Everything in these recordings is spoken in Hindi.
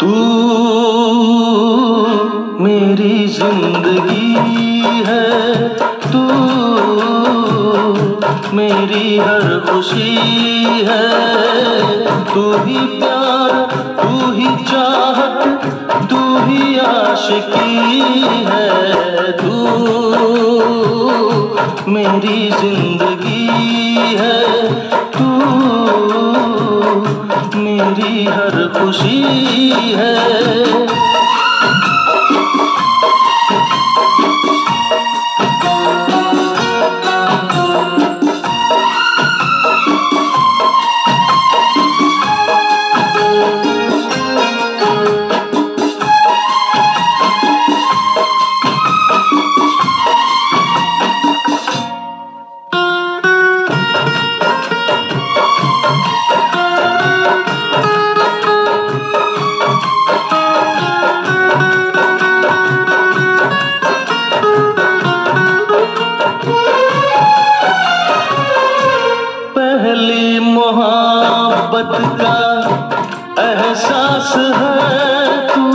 तू मेरी जिंदगी है, तू मेरी हर खुशी है। तू ही प्यार, तू ही चाहत, तू ही आशिकी है। तू मेरी जिंदगी है, तू मेरी हर खुशी है। पहली मोहब्बत का एहसास है तू,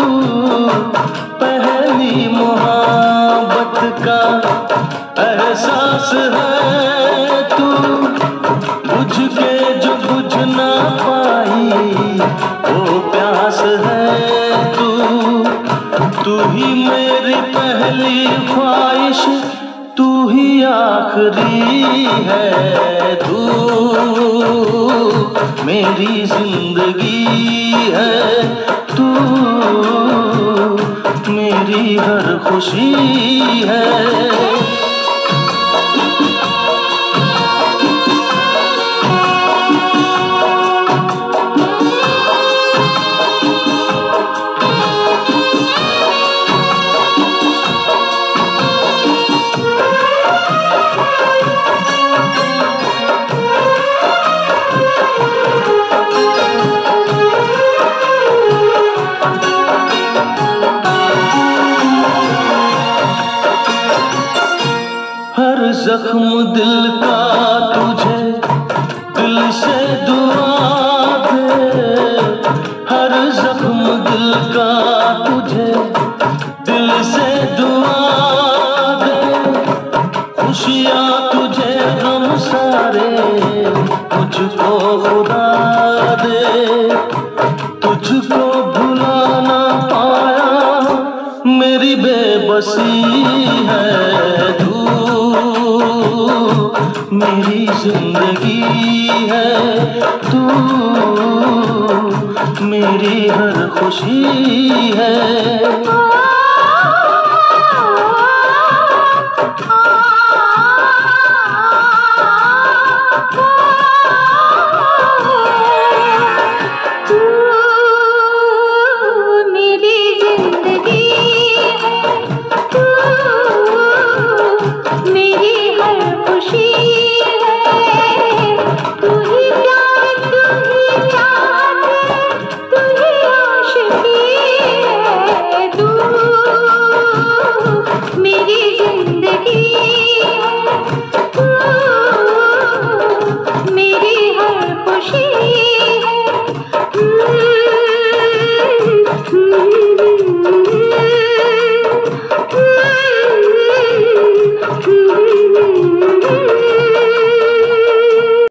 पहली मोहब्बत का एहसास है तू। बुझ के जो बुझ ना पाई वो प्यास है तू। तू ही मेरी पहली ख्वाहिश, तू ही आखिरी है। तू मेरी जिंदगी है, तू मेरी हर खुशी है। हर जख्म दिल का तुझे दिल से दुआ दे। हर जख्म दिल का तुझे दिल से दुआ दे। खुशियाँ तुझे गम सारे मुझको खुदा दे। तुझको भुला ना पाया मेरी बेबसी है। तू मेरी जिंदगी है, तू मेरी हर खुशी है।